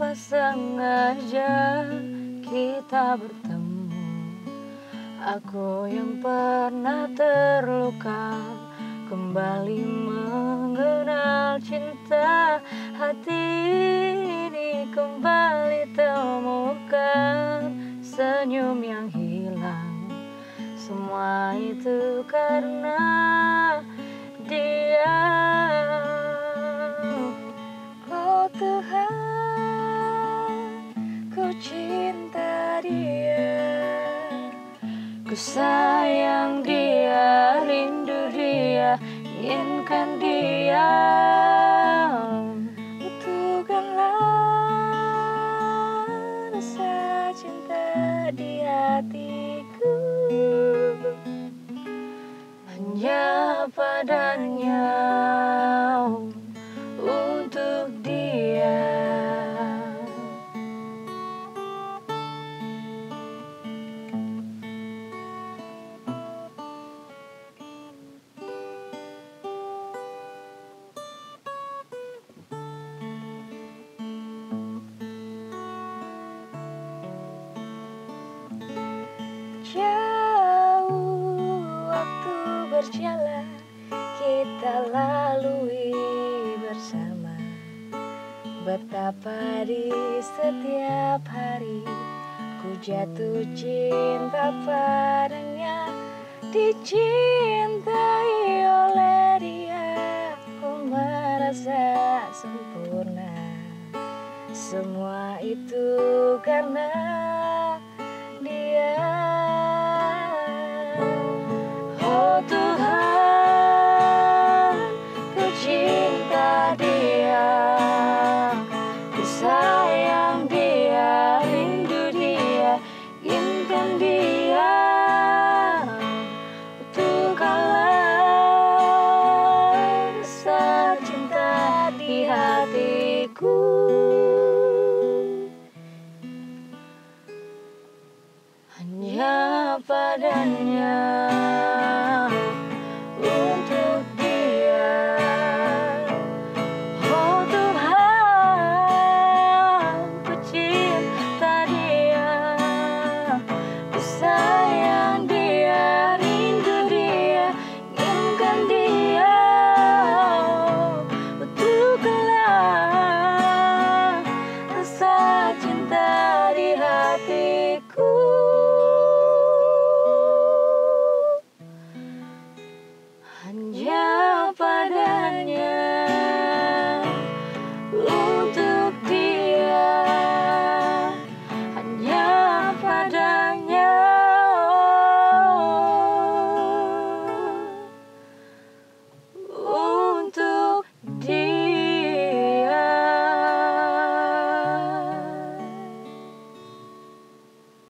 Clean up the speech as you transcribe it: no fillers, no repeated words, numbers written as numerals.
sengaja kita bertemu. Aku yang pernah terluka kembali mengenal cinta. Hati ini kembali temukan senyum yang hilang. Semua itu karena dia. Oh Tuhan, ku cinta dia, ku sayang dia, rindu dia, inginkan dia. Butuhkanlah rasa cinta di hatiku, hanya padanya, untuk dia. Jauh waktu berjalan kita lalui bersama. Betapa di setiap hari ku jatuh cinta padanya. Dicintai oleh dia, ku merasa sempurna. Semua itu karena dia. Oh Tuhan, ku cinta dia, ku sayang dia, rindu dia, inginkan dia. Butuhkanlah rasa cinta di hatiku, hanya padanya.